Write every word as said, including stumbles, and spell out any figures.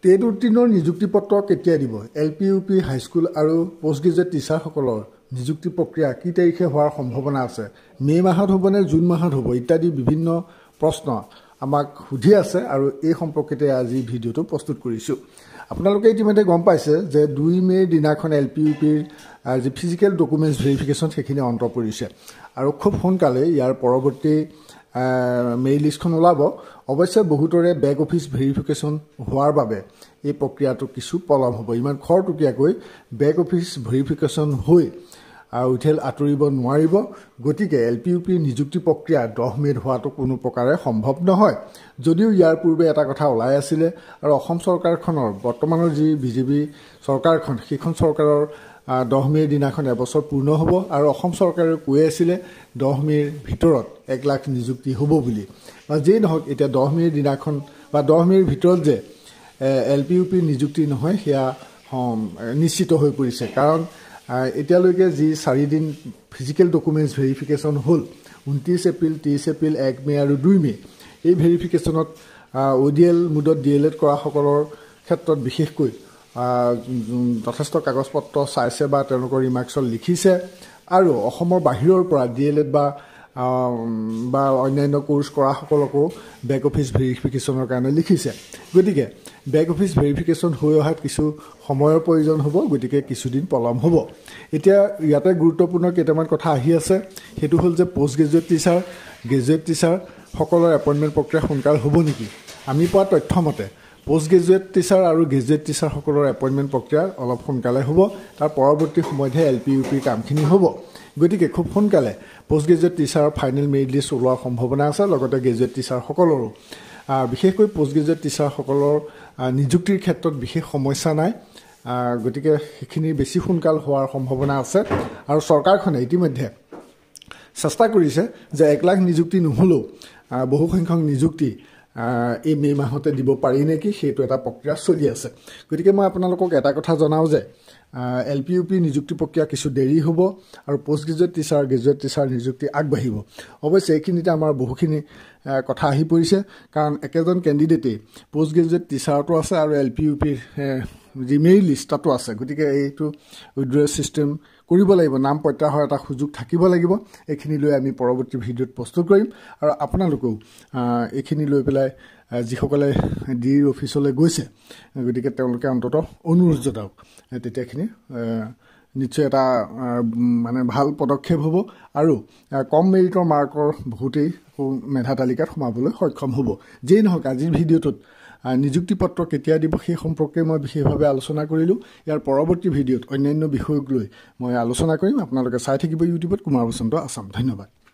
TET উত্তীৰ্ণৰ নিযুক্তি পত্ৰ কেতিয়া দিব? L P U P high school আৰু পোষ্ট গ্ৰেজুৱেট টিচাৰসকলৰ নিযুক্তি প্ৰক্ৰিয়া কি তাৰিখে হোৱাৰ সম্ভাৱনা আছে? মে মাহত হ'ব নে জুন মাহত হ'ব ইত্যাদি বিভিন্ন প্ৰশ্ন আমাক সুধি আছে আৰু এই সম্পৰ্কতে আজি ভিডিঅ'টো প্ৰস্তুত কৰিছোঁ। আপোনালোকে ইতিমধ্যে গম পাইছে যে দুই মে'ৰ দিনাখন এল পি ইউ পিৰ যি ফিজিকেল ডকুমেণ্টছ ভেৰিফিকেশ্যন সেইখিনি অন্ত পৰিছে আৰু খুব সোনকালে ইয়াৰ পৰৱৰ্তী মেইল লিষ্টখন ওলাব। অৱশ্যে বহুতৰে বেক অফিচ ভেৰিফিকেশ্যন হোৱাৰ বাবে এই প্ৰক্ৰিয়াটো কিছু পলম হ'ব। ইমান খৰতকীয়াকৈ বেক অফিচ ভেৰিফিকেশ্যন হৈ উঠেল আঁতৰিব নোৱাৰিব। গতিকে এল পি ইউ পিৰ নিযুক্তি প্ৰক্ৰিয়া দহ মে'ত হোৱাটো কোনো প্ৰকাৰে সম্ভৱ নহয়। যদিও ইয়াৰ পূৰ্বে এটা কথা ওলাই আছিলে আৰু অসম চৰকাৰখনৰ বৰ্তমানৰ যি বিজেপি চৰকাৰখন সেইখন চৰকাৰৰ দহ মে'ৰ দিনাখন এবছৰ পূৰ্ণ হ'ব আৰু অসম চৰকাৰে কৈ আছিলে দহ মে'ৰ ভিতৰত এক লাখ নিযুক্তি হ'ব বুলি। বা যেই নহওক এতিয়া দহ মে'ৰ দিনাখন বা দহ মে'ৰ ভিতৰত যে এল পি ইউ পিৰ নিযুক্তি নহয় সেয়া নিশ্চিত হৈ পৰিছে। কাৰণ এতিয়ালৈকে যি চাৰিদিন ফিজিকেল ডকুমেণ্টছ ভেৰিফিকেশ্যন হ'ল ঊনত্ৰিছ এপ্ৰিল, ত্ৰিছ এপ্ৰিল, এক মে' আৰু দুই মে' এই ভেৰিফিকেশ্যনত অ' ডি এল মুডত ডি এল এড কৰাসকলৰ ক্ষেত্ৰত বিশেষকৈ যথেষ্ট কাগজ পত্ৰ চাইছে বা তেওঁলোকৰ ৰিমাৰ্কছত লিখিছে আৰু অসমৰ বাহিৰৰ পৰা ডি এল এড বা বা অন্যান্য কোৰ্চ কৰাসকলকো বেক অফিচ ভেৰিফিকেশ্যনৰ কাৰণে লিখিছে। গতিকে বেক অফিচ ভেৰিফিকেশ্যন হৈ অহাত কিছু সময়ৰ প্ৰয়োজন হ'ব, গতিকে কিছুদিন পলম হ'ব। এতিয়া ইয়াতে গুৰুত্বপূৰ্ণ কেইটামান কথা আহি আছে। সেইটো হ'ল যে পোষ্ট গ্ৰেজুৱেট টিচাৰ, গ্ৰেজুৱেট টিচাৰসকলৰ এপইণ্টমেণ্ট প্ৰক্ৰিয়া সোনকাল হ'ব নেকি? আমি পোৱা তথ্য মতে পোষ্ট গ্ৰেজুৱেট টিচাৰ আৰু গ্ৰেজুৱেট টিচাৰসকলৰ এপইণ্টমেণ্ট প্ৰক্ৰিয়া অলপ সোনকালে হ'ব। তাৰ পৰৱৰ্তী সময়তহে এল পি ইউ পিৰ কামখিনি হ'ব। গতিকে খুব সোনকালে পোষ্ট গ্ৰেজুৱেট টিচাৰৰ ফাইনেল মেৰিট লিষ্ট ওলোৱাৰ সম্ভাৱনা আছে, লগতে গ্ৰেজুৱেট টিচাৰসকলৰো। বিশেষকৈ পোষ্ট গ্ৰেজুৱেট টিচাৰসকলৰ নিযুক্তিৰ ক্ষেত্ৰত বিশেষ সমস্যা নাই, গতিকে সেইখিনি বেছি সোনকাল হোৱাৰ সম্ভাৱনা আছে। আৰু চৰকাৰখনে ইতিমধ্যে চেষ্টা কৰিছে যে এক লাখ নিযুক্তি নহ'লেও বহুসংখ্যক নিযুক্তি এই মে' মাহতে দিব পাৰি নেকি, সেইটো এটা প্ৰক্ৰিয়া চলি আছে। গতিকে মই আপোনালোকক এটা কথা জনাওঁ যে এল পি ইউ পি নিযুক্তি প্ৰক্ৰিয়া কিছু দেৰি হ'ব আৰু post graduate teacher, graduate teacher নিযুক্তি আগবাঢ়িব। অৱশ্যে এইখিনিতে আমাৰ বহুখিনি কথা আহি পৰিছে, কাৰণ একেজন কেণ্ডিডেটেই পোষ্ট গ্ৰেজুৱেট টিচাৰতো আছে আৰু এল পি ইউ পিৰ যি মেৰিট লিষ্ট তাতো আছে। গতিকে এইটো উইড্ৰল ছিষ্টেম কৰিব লাগিব, নাম প্ৰত্যাহাৰৰ এটা সুযোগ থাকিব লাগিব। এইখিনি লৈ আমি পৰৱৰ্তী ভিডিঅ'ত প্ৰস্তুত কৰিম আৰু আপোনালোকেও এইখিনি লৈ পেলাই যিসকলে ডিৰ অফিচলৈ গৈছে গতিকে তেওঁলোকে অন্ততঃ অনুৰোধ জনাওক, তেতিয়াখিনি নিশ্চয় এটা মানে ভাল পদক্ষেপ হ'ব আৰু কম মেৰিটৰ মাৰ্কৰ বহুতেই মেধা তালিকাত সোমাবলৈ সক্ষম হ'ব। যেই নহওক আজিৰ ভিডিঅ'টোত নিযুক্তি পত্ৰ কেতিয়া দিব সেই সম্পৰ্কে মই বিশেষভাৱে আলোচনা কৰিলোঁ। ইয়াৰ পৰৱৰ্তী ভিডিঅ'ত অন্যান্য বিষয়ক লৈ মই আলোচনা কৰিম। আপোনালোকে চাই থাকিব ইউটিউবত কুমাৰ বসন্ত আছাম। ধন্যবাদ।